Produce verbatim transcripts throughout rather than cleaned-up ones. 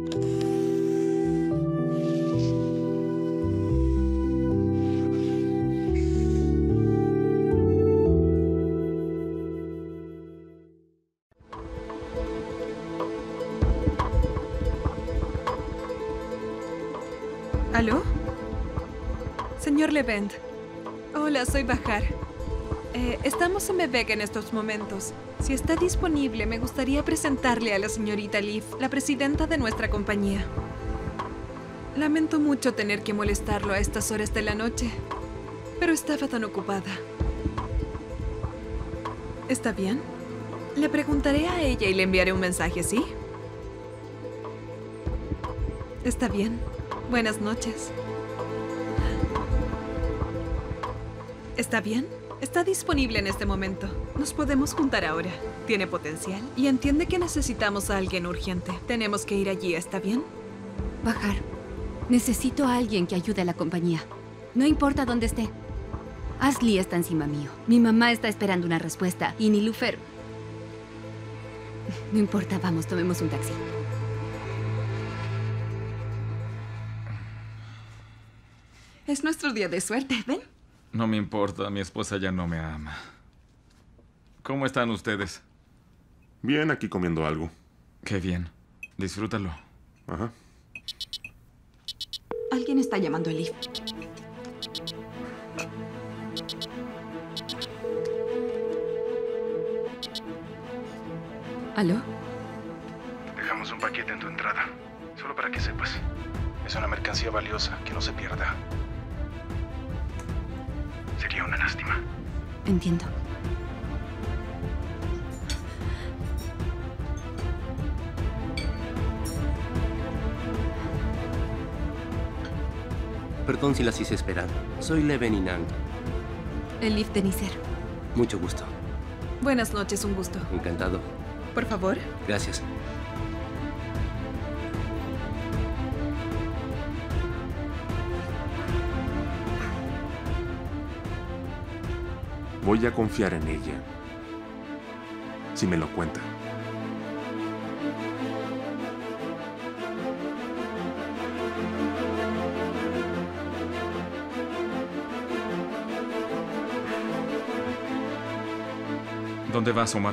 ¿Aló? Señor Levent. Hola, soy Bahar. Eh, estamos en Bebek en estos momentos. Si está disponible, me gustaría presentarle a la señorita Liv, la presidenta de nuestra compañía. Lamento mucho tener que molestarlo a estas horas de la noche, pero estaba tan ocupada. ¿Está bien? Le preguntaré a ella y le enviaré un mensaje, ¿sí? Está bien. Buenas noches. ¿Está bien? Está disponible en este momento. Nos podemos juntar ahora. Tiene potencial y entiende que necesitamos a alguien urgente. Tenemos que ir allí, ¿está bien? Bahar, necesito a alguien que ayude a la compañía. No importa dónde esté. Ashley está encima mío. Mi mamá está esperando una respuesta. Y Nilufer... No importa, vamos, tomemos un taxi. Es nuestro día de suerte, ¿ven? No me importa, mi esposa ya no me ama. ¿Cómo están ustedes? Bien, aquí comiendo algo. Qué bien. Disfrútalo. Ajá. Alguien está llamando a Liv. ¿Aló? Dejamos un paquete en tu entrada. Solo para que sepas. Es una mercancía valiosa que no se pierda. Sería una lástima. Entiendo. Perdón si las hice esperar. Soy Leven Inang. El Liv de Nicer. Mucho gusto. Buenas noches, un gusto. Encantado. Por favor. Gracias. Voy a confiar en ella. Si me lo cuenta. ¿Dónde vas, Omar?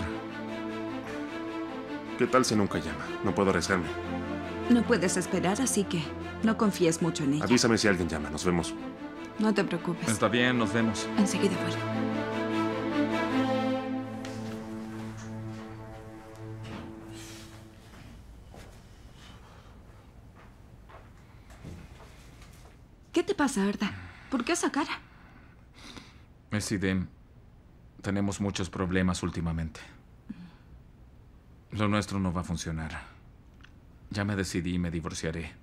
¿Qué tal si nunca llama? No puedo arriesgarme. No puedes esperar, así que no confíes mucho en ella. Avísame si alguien llama. Nos vemos. No te preocupes. Está bien, nos vemos. Enseguida vuelvo. ¿Qué te pasa, Arda? ¿Por qué esa cara? Mesidem, tenemos muchos problemas últimamente. Lo nuestro no va a funcionar. Ya me decidí y me divorciaré.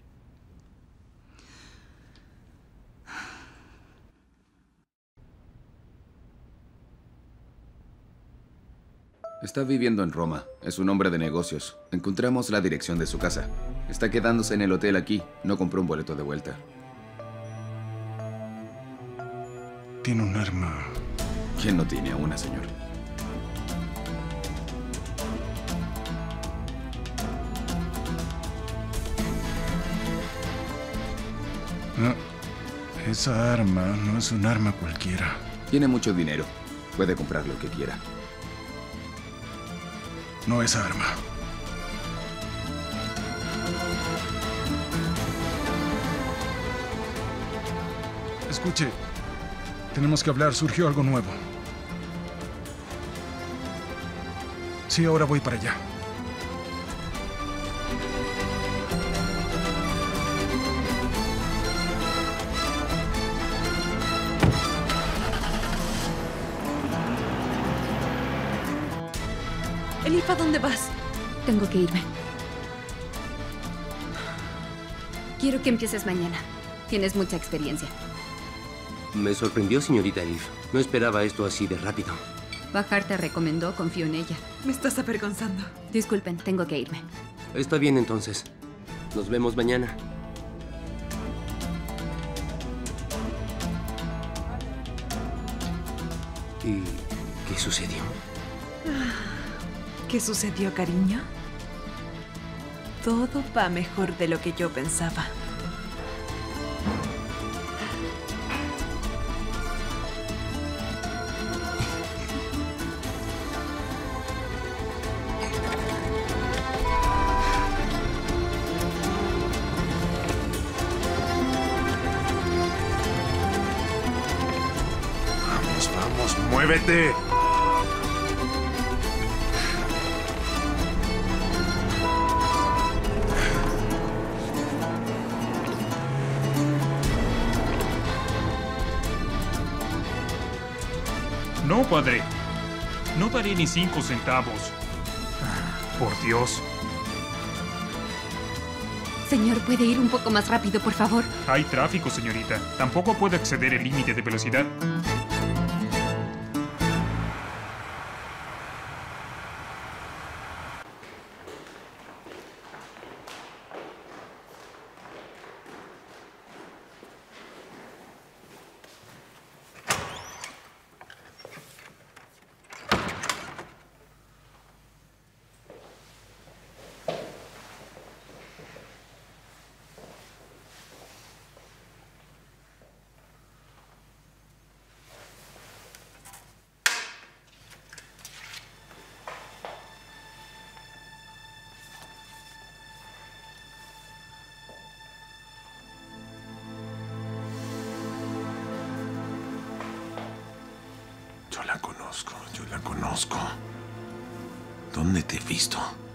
Está viviendo en Roma. Es un hombre de negocios. Encontramos la dirección de su casa. Está quedándose en el hotel aquí. No compró un boleto de vuelta. Tiene un arma. ¿Quién no tiene a una, señor? No, esa arma no es un arma cualquiera. Tiene mucho dinero. Puede comprar lo que quiera. No esa arma. Escuche, tenemos que hablar. Surgió algo nuevo. Sí, ahora voy para allá. Elif, ¿a dónde vas? Tengo que irme. Quiero que empieces mañana. Tienes mucha experiencia. Me sorprendió, señorita Elif. No esperaba esto así de rápido. Bahar te recomendó, confío en ella. Me estás avergonzando. Disculpen, tengo que irme. Está bien, entonces. Nos vemos mañana. ¿Y qué sucedió? ¿Qué sucedió, cariño? Todo va mejor de lo que yo pensaba. Vamos, vamos, muévete. No, padre. No daré ni cinco centavos. Por Dios. Señor, ¿puede ir un poco más rápido, por favor? Hay tráfico, señorita. Tampoco puedo exceder el límite de velocidad. Yo la conozco, yo la conozco. ¿Dónde te he visto?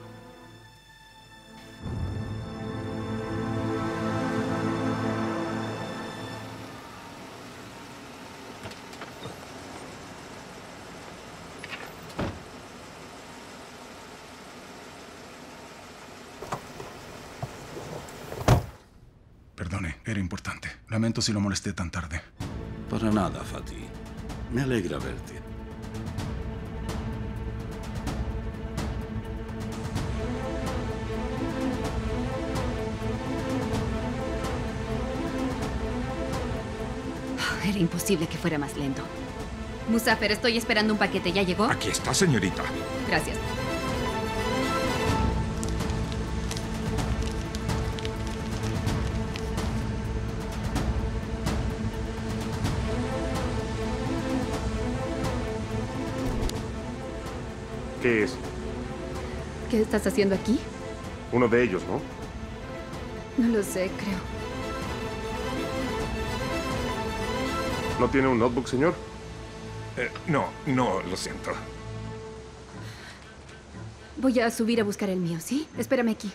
Perdone, era importante. Lamento si lo molesté tan tarde. Para nada, Fatih. Me alegra verte. Era imposible que fuera más lento. Musafer, estoy esperando un paquete. ¿Ya llegó? Aquí está, señorita. Gracias. ¿Qué es? ¿Qué estás haciendo aquí? Uno de ellos, ¿no? No lo sé, creo. ¿No tiene un notebook, señor? Eh, no, no, lo siento. Voy a subir a buscar el mío, ¿sí? Espérame aquí.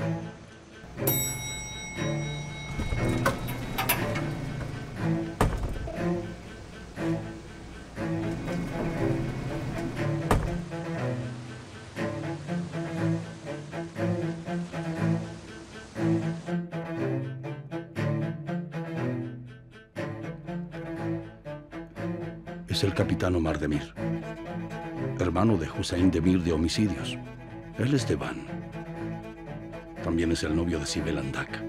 Es el capitán Omar Demir, hermano de Hussein Demir de homicidios. Él es de Van. También es el novio de Sibel Andak.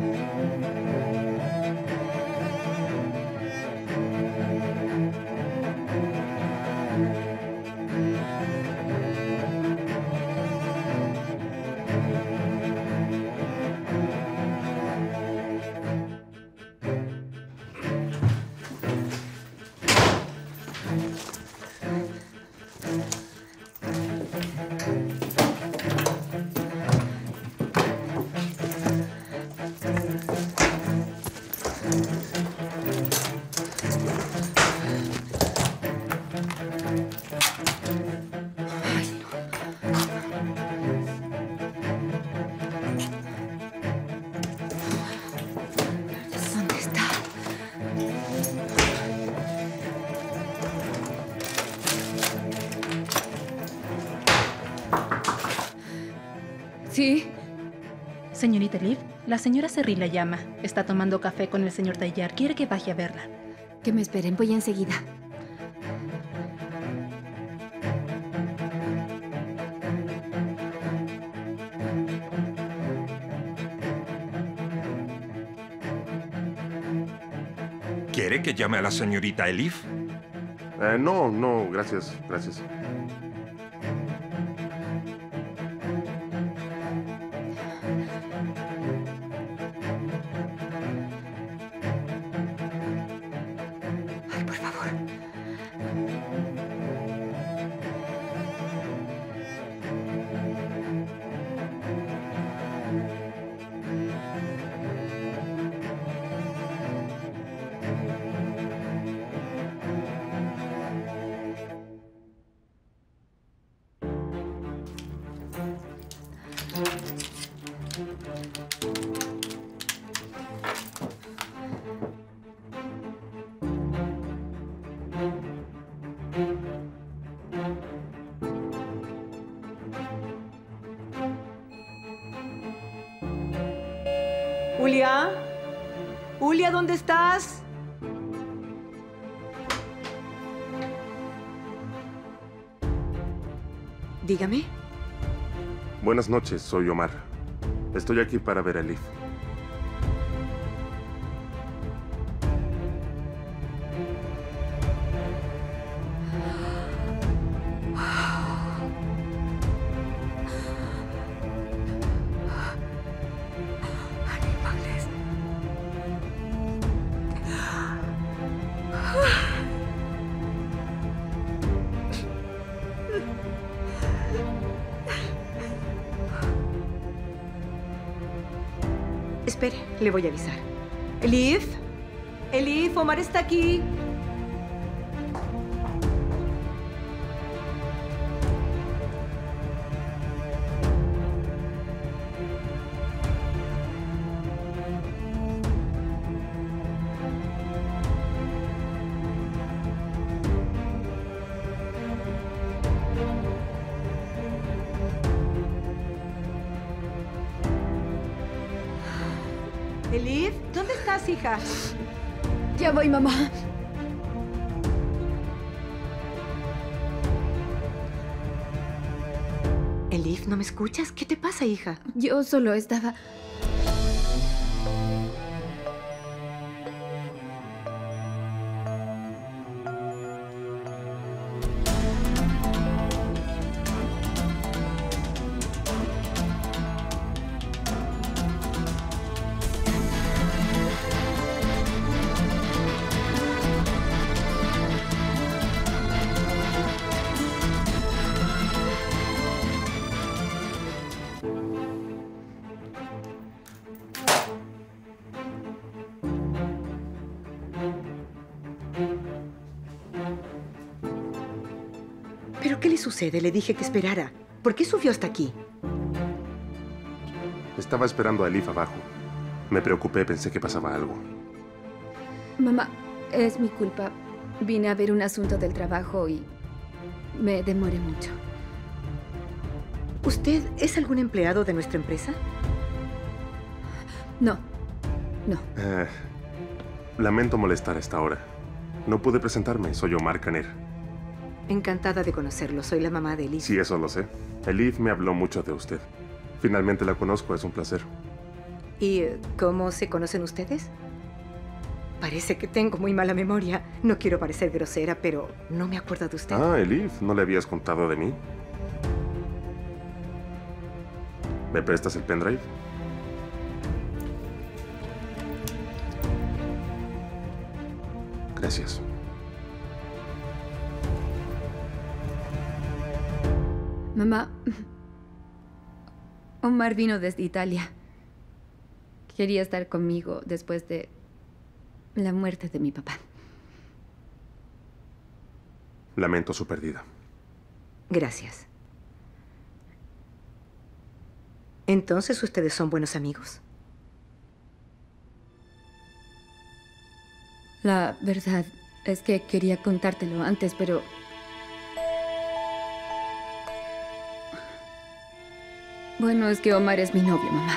¿Sí? Señorita Liv, la señora Serri la llama. Está tomando café con el señor Tayyar. Quiere que vaya a verla. Que me esperen, voy enseguida. ¿Quiere que llame a la señorita Elif? Eh, no, no, gracias, gracias. Julia, Julia, ¿dónde estás? Dígame. Buenas noches, soy Omar. Estoy aquí para ver a Elif. Espere, le voy a avisar. Elif, Elif, Omar está aquí. Elif, ¿dónde estás, hija? Ya voy, mamá. Elif, ¿no me escuchas? ¿Qué te pasa, hija? Yo solo estaba... ¿Pero qué le sucede? Le dije que esperara. ¿Por qué subió hasta aquí? Estaba esperando a Elif abajo. Me preocupé, pensé que pasaba algo. Mamá, es mi culpa. Vine a ver un asunto del trabajo y me demoré mucho. ¿Usted es algún empleado de nuestra empresa? No, no. Eh, lamento molestar a esta hora. No pude presentarme, soy Omar Caner. Encantada de conocerlo, soy la mamá de Elif. Sí, eso lo sé. Elif me habló mucho de usted. Finalmente la conozco, es un placer. ¿Y cómo se conocen ustedes? Parece que tengo muy mala memoria. No quiero parecer grosera, pero no me acuerdo de usted. Ah, Elif, ¿no le habías contado de mí? ¿Me prestas el pendrive? Gracias. Mamá, Omar vino desde Italia. Quería estar conmigo después de la muerte de mi papá. Lamento su pérdida. Gracias. ¿Entonces ustedes son buenos amigos? La verdad es que quería contártelo antes, pero... Bueno, es que Omar es mi novio, mamá.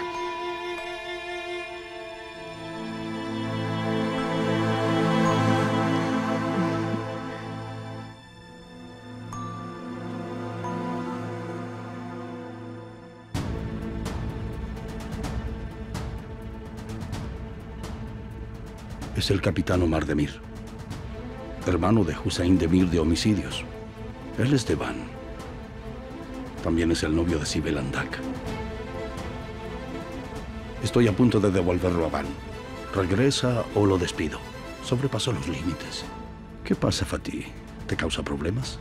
Es el capitán Omar Demir, hermano de Hussein Demir de homicidios. Él es de Van. También es el novio de Sibel Andak. Estoy a punto de devolverlo a Van. Regresa o lo despido. Sobrepasó los límites. ¿Qué pasa, Fatih? ¿Te causa problemas?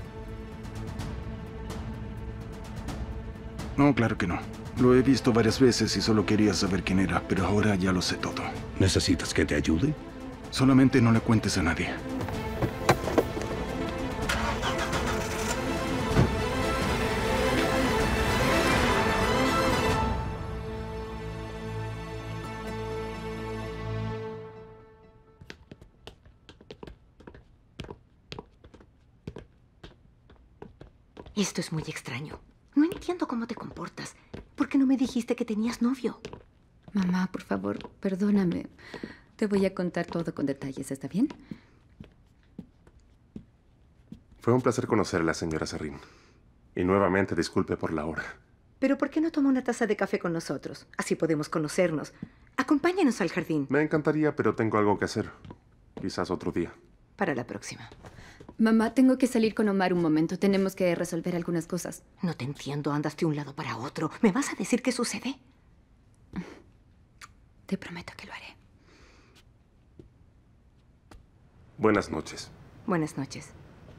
No, claro que no. Lo he visto varias veces y solo quería saber quién era, pero ahora ya lo sé todo. ¿Necesitas que te ayude? Solamente no le cuentes a nadie. Esto es muy extraño. No entiendo cómo te comportas. ¿Por qué no me dijiste que tenías novio? Mamá, por favor, perdóname. Te voy a contar todo con detalles, ¿está bien? Fue un placer conocerla, señora Serrín. Y nuevamente disculpe por la hora. ¿Pero por qué no toma una taza de café con nosotros? Así podemos conocernos. Acompáñanos al jardín. Me encantaría, pero tengo algo que hacer. Quizás otro día. Para la próxima. Mamá, tengo que salir con Omar un momento. Tenemos que resolver algunas cosas. No te entiendo. Andas de un lado para otro. ¿Me vas a decir qué sucede? Te prometo que lo haré. Buenas noches. Buenas noches.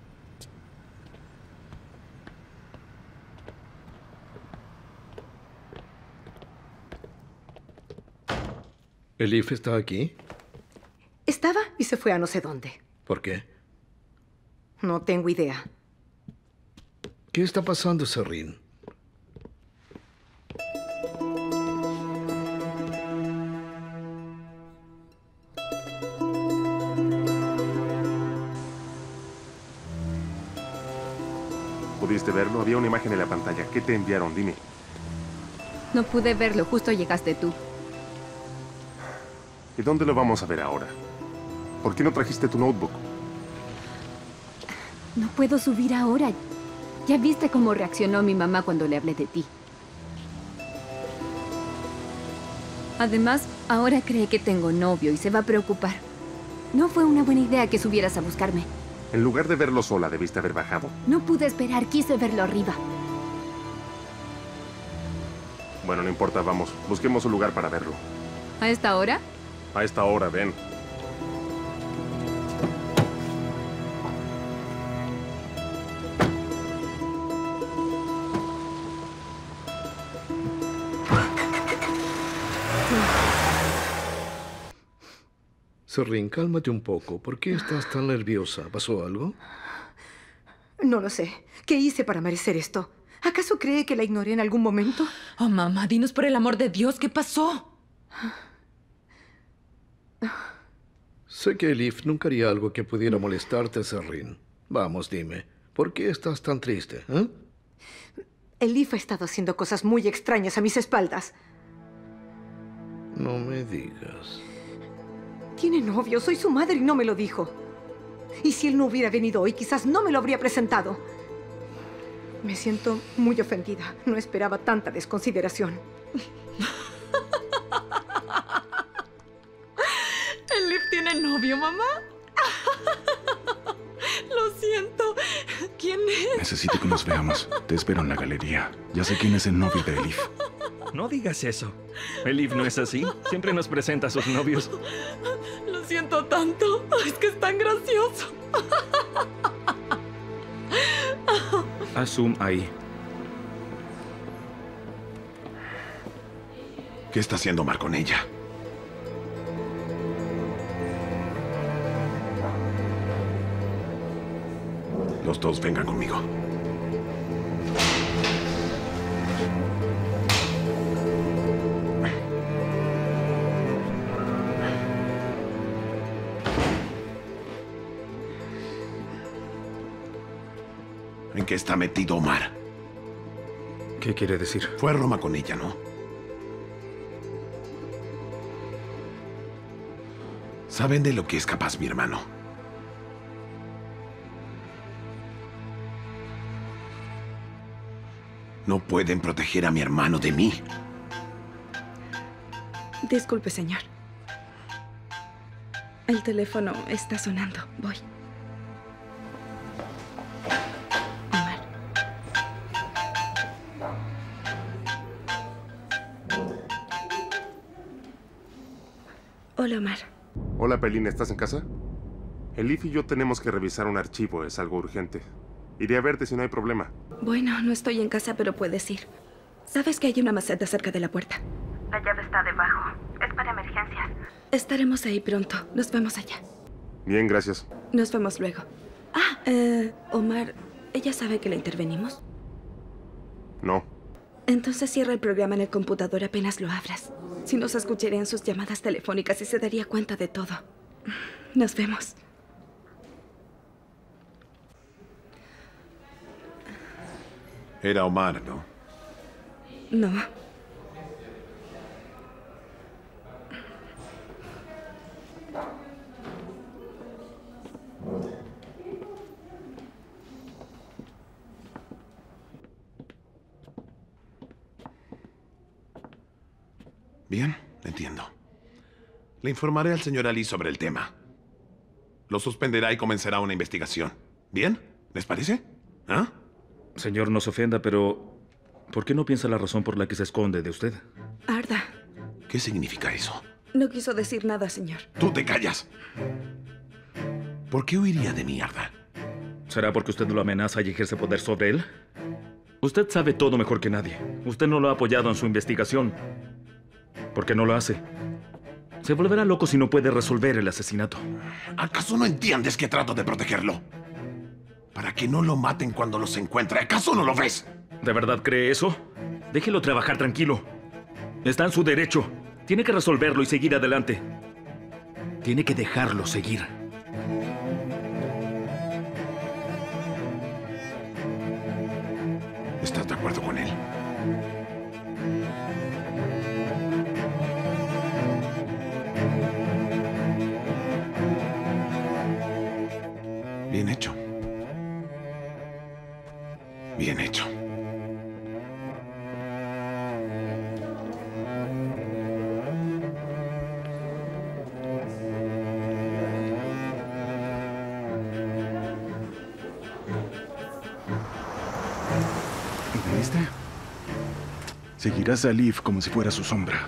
¿Elif está aquí? Estaba y se fue a no sé dónde. ¿Por qué? No tengo idea. ¿Qué está pasando, Serrín? ¿Pudiste verlo? Había una imagen en la pantalla. ¿Qué te enviaron? Dime. No pude verlo. Justo llegaste tú. ¿Y dónde lo vamos a ver ahora? ¿Por qué no trajiste tu notebook? No puedo subir ahora. Ya viste cómo reaccionó mi mamá cuando le hablé de ti. Además, ahora cree que tengo novio y se va a preocupar. No fue una buena idea que subieras a buscarme. En lugar de verlo sola, debiste haber bajado. No pude esperar, quise verlo arriba. Bueno, no importa, vamos. Busquemos un lugar para verlo. ¿A esta hora? A esta hora, ven. Serrín, cálmate un poco. ¿Por qué estás tan nerviosa? ¿Pasó algo? No lo sé. ¿Qué hice para merecer esto? ¿Acaso cree que la ignoré en algún momento? Oh, mamá, dinos por el amor de Dios, ¿qué pasó? Sé que Elif nunca haría algo que pudiera molestarte, Serrín. Vamos, dime, ¿por qué estás tan triste? ¿Eh? Elif ha estado haciendo cosas muy extrañas a mis espaldas. No me digas. Tiene novio, soy su madre y no me lo dijo. Y si él no hubiera venido hoy, quizás no me lo habría presentado. Me siento muy ofendida. No esperaba tanta desconsideración. ¿Elif tiene novio, mamá? Lo siento. ¿Quién es? Necesito que nos veamos. Te espero en la galería. Ya sé quién es el novio de Elif. No digas eso. Elif no es así. Siempre nos presenta a sus novios. Lo siento tanto. Es que es tan gracioso. Haz zoom ahí. ¿Qué está haciendo Omar con ella? Los dos vengan conmigo. ¿En qué está metido Omar? ¿Qué quiere decir? Fue a Roma con ella, ¿no? ¿Saben de lo que es capaz mi hermano? No pueden proteger a mi hermano de mí. Disculpe, señor. El teléfono está sonando. Voy. Omar. Hola, Omar. Hola, Pelín, ¿estás en casa? Elif y yo tenemos que revisar un archivo, es algo urgente. Iré a verte si no hay problema. Bueno, no estoy en casa, pero puedes ir. ¿Sabes que hay una maceta cerca de la puerta? La llave está debajo. Es para emergencias. Estaremos ahí pronto. Nos vemos allá. Bien, gracias. Nos vemos luego. Ah, eh, Omar, ¿ella sabe que la intervenimos? No. Entonces cierra el programa en el computador apenas lo abras. Si nos escucharían sus llamadas telefónicas y se daría cuenta de todo. Nos vemos. Era Omar, ¿no? No. Bien, entiendo. Le informaré al señor Ali sobre el tema. Lo suspenderá y comenzará una investigación. ¿Bien? ¿Les parece? ¿Ah? Señor, no se ofenda, pero ¿por qué no piensa la razón por la que se esconde de usted? Arda. ¿Qué significa eso? No quiso decir nada, señor. ¡Tú te callas! ¿Por qué huiría de mí, Arda? ¿Será porque usted lo amenaza y ejerce poder sobre él? Usted sabe todo mejor que nadie. Usted no lo ha apoyado en su investigación. ¿Por qué no lo hace? Se volverá loco si no puede resolver el asesinato. ¿Acaso no entiendes que trato de protegerlo? Para que no lo maten cuando los encuentre. ¿Acaso no lo ves? ¿De verdad cree eso? Déjelo trabajar tranquilo. Está en su derecho. Tiene que resolverlo y seguir adelante. Tiene que dejarlo seguir. ¿Estás de acuerdo con él? Bien hecho. Bien hecho. ¿Viste? Seguirás a Leaf como si fuera su sombra.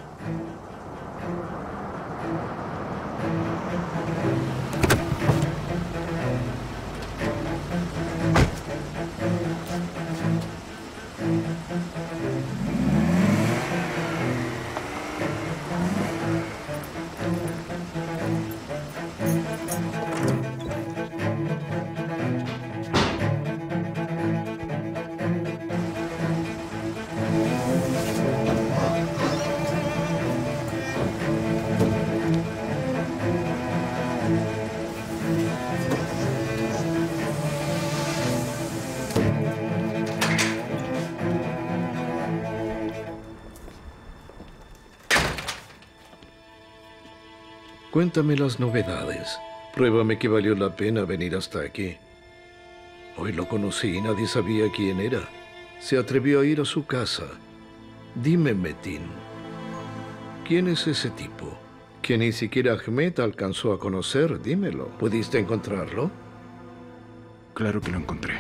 Cuéntame las novedades. Pruébame que valió la pena venir hasta aquí. Hoy lo conocí y nadie sabía quién era. Se atrevió a ir a su casa. Dime, Metin, ¿quién es ese tipo? Que ni siquiera Ahmed alcanzó a conocer. Dímelo. ¿Pudiste encontrarlo? Claro que lo encontré.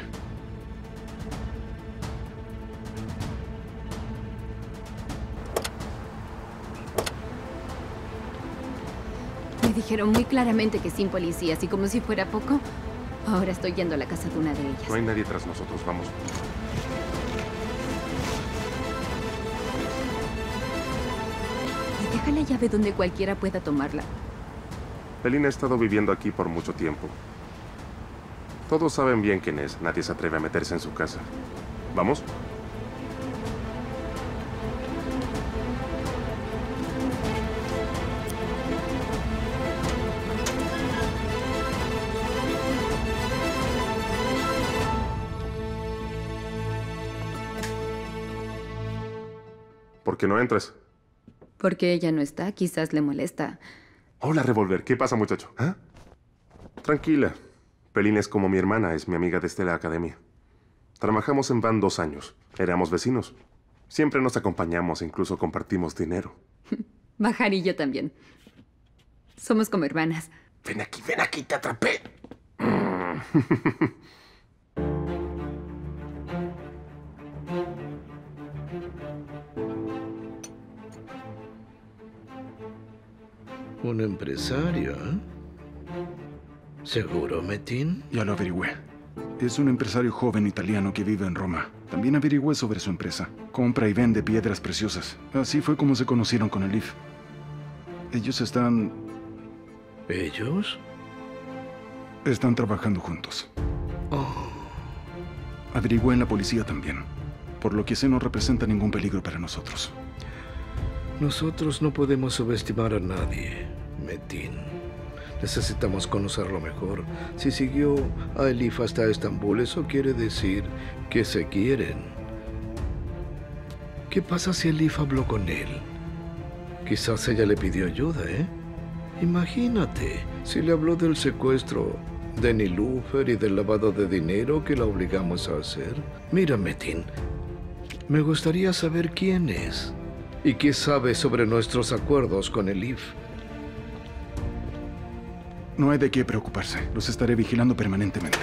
Me dijeron muy claramente que sin policías y como si fuera poco, ahora estoy yendo a la casa de una de ellas. No hay nadie tras nosotros, vamos. Y deja la llave donde cualquiera pueda tomarla. Pelín ha estado viviendo aquí por mucho tiempo. Todos saben bien quién es. Nadie se atreve a meterse en su casa. ¿Vamos? ¿Por qué no entras? Porque ella no está, quizás le molesta. Hola, Revolver. ¿Qué pasa, muchacho? ¿Ah? Tranquila. Pelín es como mi hermana, es mi amiga desde la academia. Trabajamos en Van dos años. Éramos vecinos. Siempre nos acompañamos, incluso compartimos dinero. Bahar y yo también. Somos como hermanas. Ven aquí, ven aquí, te atrapé. Un empresario, ¿eh? ¿Seguro, Metin? Ya lo averigüé. Es un empresario joven italiano que vive en Roma. También averigüé sobre su empresa. Compra y vende piedras preciosas. Así fue como se conocieron con Elif. Ellos están... ¿Ellos? Están trabajando juntos. Oh. Averigüé en la policía también. Por lo que sé, no representa ningún peligro para nosotros. Nosotros no podemos subestimar a nadie, Metin. Necesitamos conocerlo mejor. Si siguió a Elif hasta Estambul, eso quiere decir que se quieren. ¿Qué pasa si Elif habló con él? Quizás ella le pidió ayuda, ¿eh? Imagínate, si le habló del secuestro de Nilufer y del lavado de dinero que la obligamos a hacer. Mira, Metin, me gustaría saber quién es y qué sabe sobre nuestros acuerdos con Elif. No hay de qué preocuparse. Los estaré vigilando permanentemente.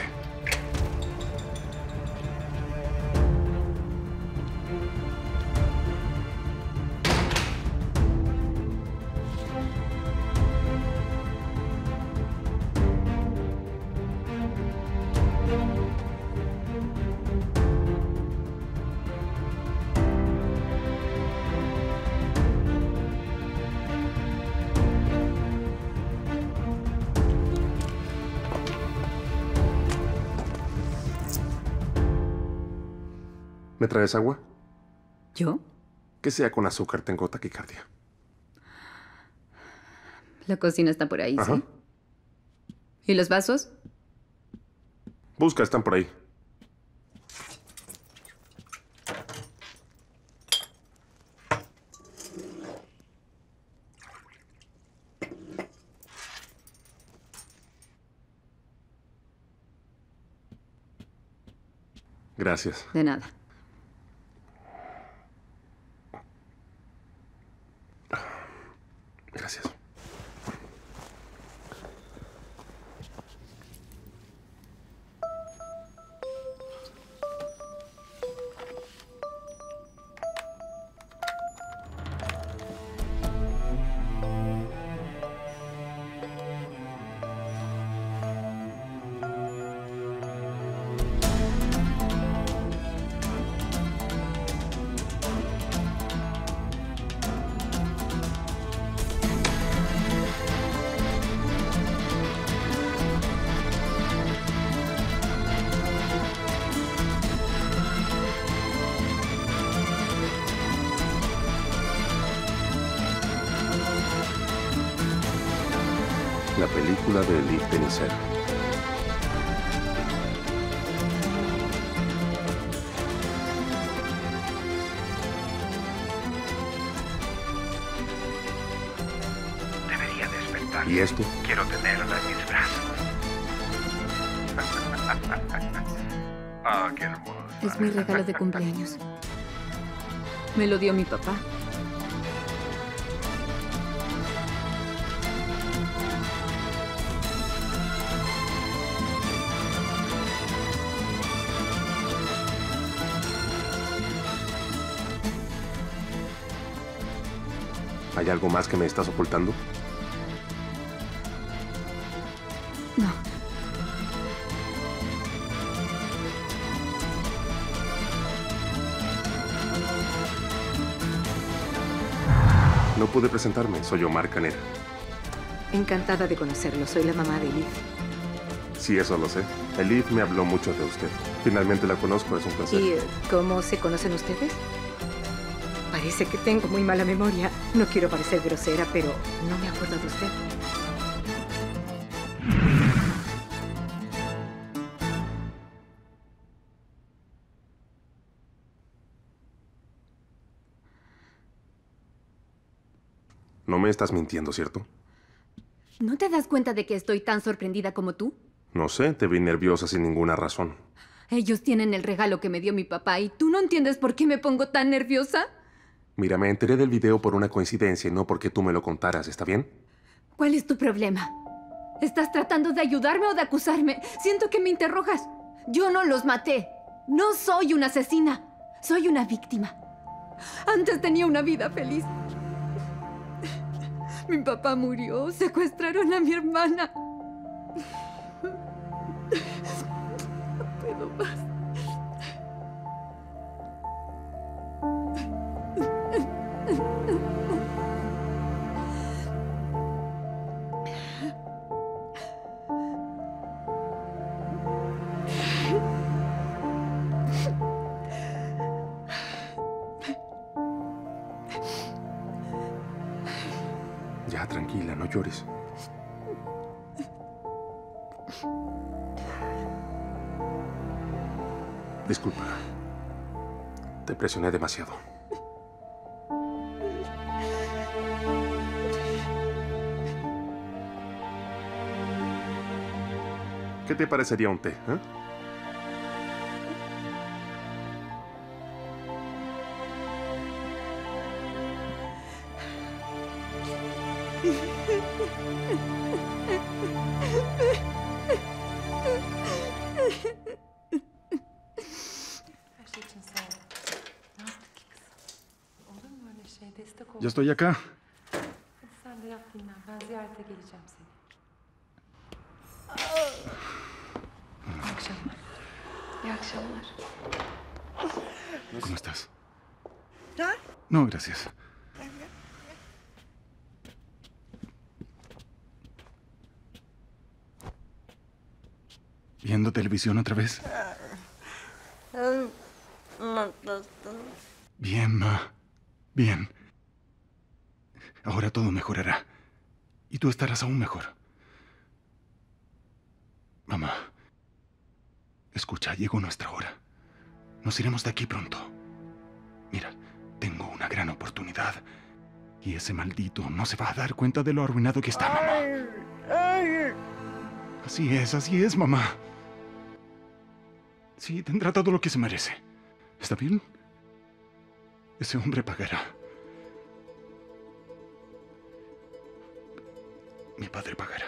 ¿Me traes agua? ¿Yo? Que sea con azúcar, tengo taquicardia. La cocina está por ahí, Ajá. ¿sí? ¿Y los vasos? Busca, están por ahí. Gracias. De nada. Gracias. La película de Elif Denizer. Debería despertar. ¿Y esto? Quiero tenerla en mis brazos. Ah, qué hermoso. Es mi regalo de cumpleaños. Me lo dio mi papá. ¿Hay algo más que me estás ocultando? No. No pude presentarme. Soy Omar Canera. Encantada de conocerlo. Soy la mamá de Elif. Sí, eso lo sé. Elif me habló mucho de usted. Finalmente la conozco. Es un placer. ¿Y eh, cómo se conocen ustedes? Parece que tengo muy mala memoria. No quiero parecer grosera, pero no me acuerdo de usted. No me estás mintiendo, ¿cierto? ¿No te das cuenta de que estoy tan sorprendida como tú? No sé, te vi nerviosa sin ninguna razón. Ellos tienen el regalo que me dio mi papá y tú no entiendes por qué me pongo tan nerviosa. Mira, me enteré del video por una coincidencia y no porque tú me lo contaras, ¿está bien? ¿Cuál es tu problema? ¿Estás tratando de ayudarme o de acusarme? Siento que me interrogas. Yo no los maté. No soy una asesina. Soy una víctima. Antes tenía una vida feliz. Mi papá murió. Secuestraron a mi hermana. No puedo más. Ya, tranquila, no llores. Disculpa. Te presioné demasiado. ¿Qué te parecería un té? ¿Eh? Ya estoy acá. ¿Cómo estás? No, gracias. ¿Viendo televisión otra vez? Bien, Ma. Bien. Ahora todo mejorará. Y tú estarás aún mejor. Mamá. Escucha, llegó nuestra hora. Nos iremos de aquí pronto. Mira, tengo una gran oportunidad. Y ese maldito no se va a dar cuenta de lo arruinado que está, mamá. Así es, así es, mamá. Sí, tendrá todo lo que se merece. ¿Está bien? Ese hombre pagará. Mi padre pagará.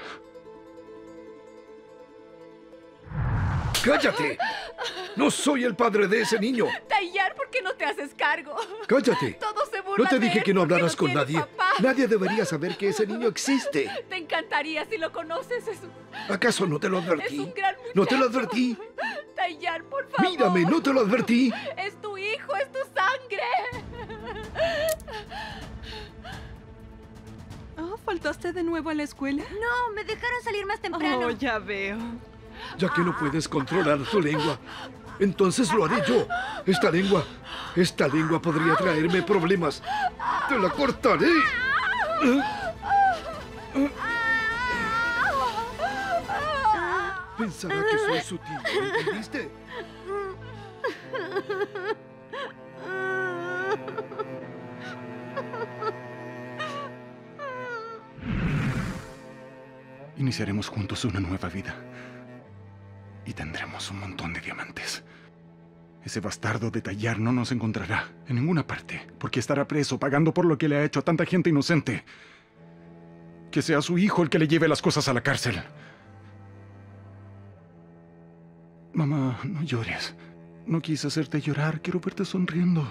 ¡Cállate! ¡No soy el padre de ese niño! Tayyar, ¿por qué no te haces cargo? ¡Cállate! Todos se burlan No te de dije él que no porque hablaras con tiene nadie. papá. Nadie debería saber que ese niño existe. Te encantaría si lo conoces. Es un, ¿Acaso no te lo advertí? es un gran muchacho. ¿No te lo advertí? Tayyar, por favor. Mírame, ¿no te lo advertí? Es tu hijo, es tu sangre. Oh, ¿faltaste de nuevo a la escuela? No, me dejaron salir más temprano. Oh, ya veo. Ya que no puedes controlar tu lengua, entonces lo haré yo. Esta lengua, esta lengua podría traerme problemas. ¡Te la cortaré! Pensará que soy su tío, ¿entendiste? Iniciaremos juntos una nueva vida. Y tendremos un montón de diamantes. Ese bastardo de Tayyar no nos encontrará en ninguna parte, porque estará preso pagando por lo que le ha hecho a tanta gente inocente. Que sea su hijo el que le lleve las cosas a la cárcel. Mamá, no llores. No quise hacerte llorar. Quiero verte sonriendo.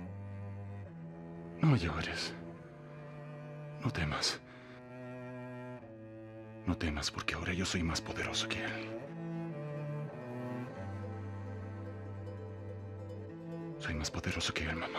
No llores. No temas. No temas porque ahora yo soy más poderoso que él. Soy más poderoso que él, mamá.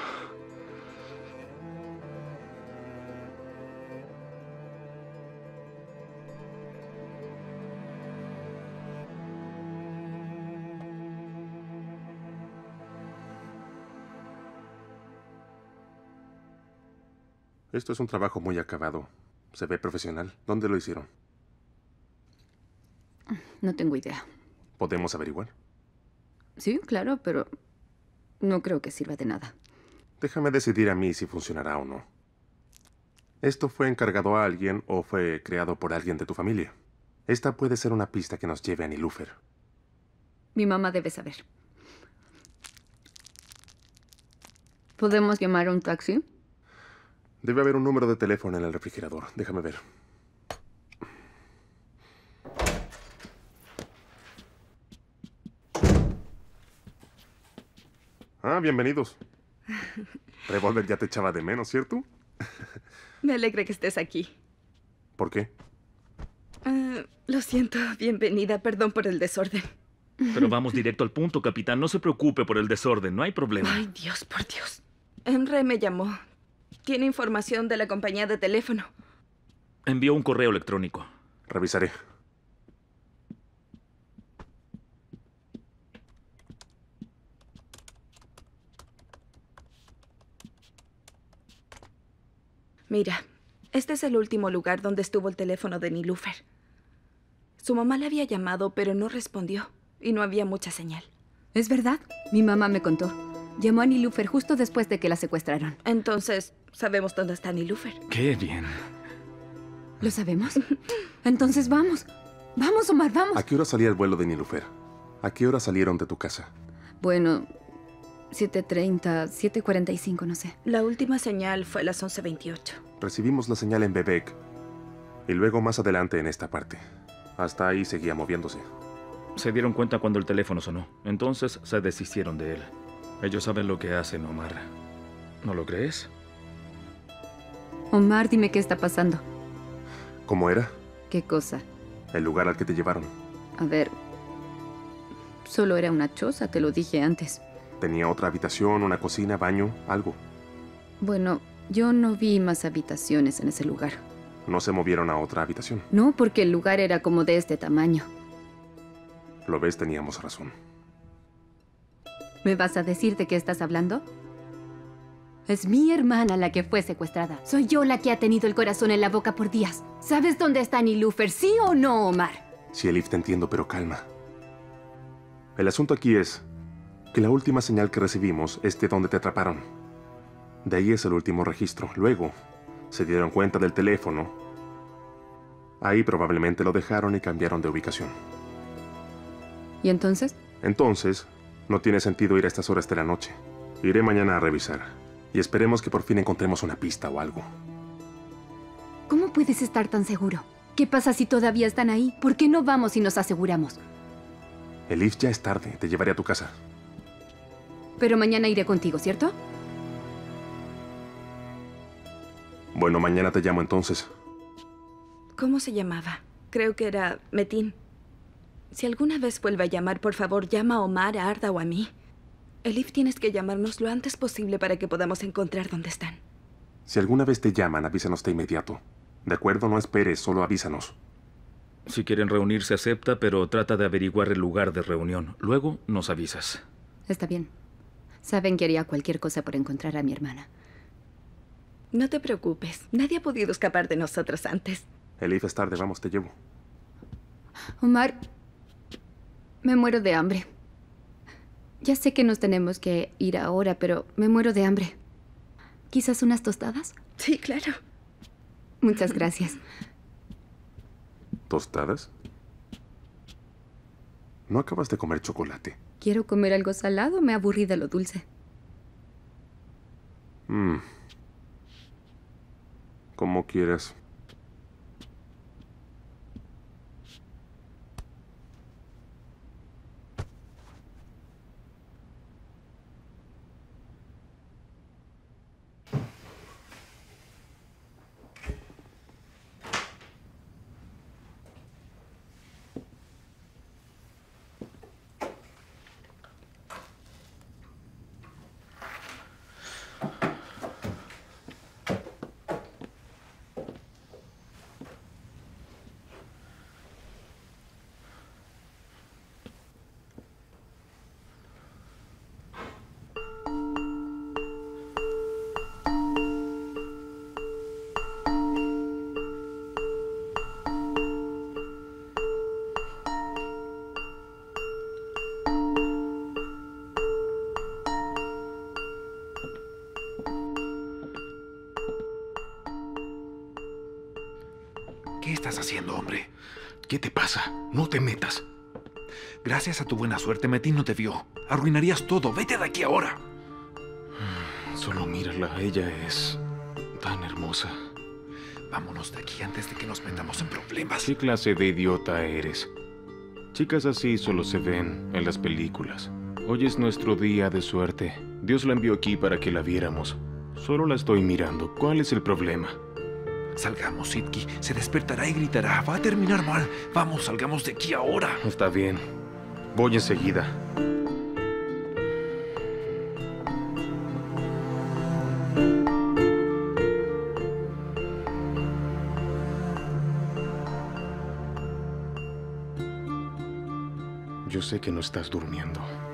Esto es un trabajo muy acabado. Se ve profesional. ¿Dónde lo hicieron? No tengo idea. ¿Podemos averiguar? Sí, claro, pero no creo que sirva de nada. Déjame decidir a mí si funcionará o no. ¿Esto fue encargado a alguien o fue creado por alguien de tu familia? Esta puede ser una pista que nos lleve a Nilúfer. Mi mamá debe saber. ¿Podemos llamar a un taxi? Debe haber un número de teléfono en el refrigerador. Déjame ver. Ah, bienvenidos. Revolver ya te echaba de menos, ¿cierto? Me alegra que estés aquí. ¿Por qué? Uh, lo siento, bienvenida. Perdón por el desorden. Pero vamos directo al punto, capitán. No se preocupe por el desorden. No hay problema. Ay, Dios, por Dios. Emre me llamó. Tiene información de la compañía de teléfono. Envió un correo electrónico. Revisaré. Mira, este es el último lugar donde estuvo el teléfono de Nilúfer. Su mamá le había llamado, pero no respondió. Y no había mucha señal. Es verdad. Mi mamá me contó. Llamó a Nilúfer justo después de que la secuestraron. Entonces, sabemos dónde está Nilúfer. ¡Qué bien! ¿Lo sabemos? Entonces vamos. Vamos, Omar, vamos. ¿A qué hora salía el vuelo de Nilufer? ¿A qué hora salieron de tu casa? Bueno, siete treinta, siete cuarenta y cinco, no sé. La última señal fue a las once veintiocho. Recibimos la señal en Bebek y luego más adelante en esta parte. Hasta ahí seguía moviéndose. Se dieron cuenta cuando el teléfono sonó. Entonces se deshicieron de él. Ellos saben lo que hacen, Omar. ¿No lo crees? Omar, dime qué está pasando. ¿Cómo era? ¿Qué cosa? El lugar al que te llevaron. A ver, solo era una choza, te lo dije antes. ¿Tenía otra habitación, una cocina, baño, algo? Bueno, yo no vi más habitaciones en ese lugar. ¿No se movieron a otra habitación? No, porque el lugar era como de este tamaño. Lo ves, teníamos razón. ¿Me vas a decir de qué estás hablando? Es mi hermana la que fue secuestrada. Soy yo la que ha tenido el corazón en la boca por días. ¿Sabes dónde está Nilufer, sí o no, Omar? Sí, Elif, te entiendo, pero calma. El asunto aquí es que la última señal que recibimos es de donde te atraparon. De ahí es el último registro. Luego, se dieron cuenta del teléfono. Ahí probablemente lo dejaron y cambiaron de ubicación. ¿Y entonces? Entonces, no tiene sentido ir a estas horas de la noche. Iré mañana a revisar. Y esperemos que por fin encontremos una pista o algo. ¿Cómo puedes estar tan seguro? ¿Qué pasa si todavía están ahí? ¿Por qué no vamos y nos aseguramos? Elif, ya es tarde. Te llevaré a tu casa. Pero mañana iré contigo, ¿cierto? Bueno, mañana te llamo entonces. ¿Cómo se llamaba? Creo que era Metin. Si alguna vez vuelve a llamar, por favor, llama a Omar, a Arda o a mí. Elif, tienes que llamarnos lo antes posible para que podamos encontrar dónde están. Si alguna vez te llaman, avísanos de inmediato. ¿De acuerdo? No esperes, solo avísanos. Si quieren reunirse, acepta, pero trata de averiguar el lugar de reunión. Luego nos avisas. Está bien. Saben que haría cualquier cosa por encontrar a mi hermana. No te preocupes. Nadie ha podido escapar de nosotros antes. Elif, es tarde. Vamos, te llevo. Omar, me muero de hambre. Ya sé que nos tenemos que ir ahora, pero me muero de hambre. ¿Quizás unas tostadas? Sí, claro. Muchas gracias. ¿Tostadas? ¿No acabas de comer chocolate? Quiero comer algo salado, me aburrí de lo dulce. Mm. Como quieras. ¿Qué estás haciendo, hombre? ¿Qué te pasa? No te metas. Gracias a tu buena suerte, Metin no te vio. Arruinarías todo. Vete de aquí ahora. Solo mírala. Ella es tan hermosa. Vámonos de aquí antes de que nos metamos en problemas. ¿Qué clase de idiota eres? Chicas así solo se ven en las películas. Hoy es nuestro día de suerte. Dios la envió aquí para que la viéramos. Solo la estoy mirando. ¿Cuál es el problema? Salgamos, Sidki. Se despertará y gritará. Va a terminar mal. Vamos, salgamos de aquí ahora. Está bien. Voy enseguida. Yo sé que no estás durmiendo.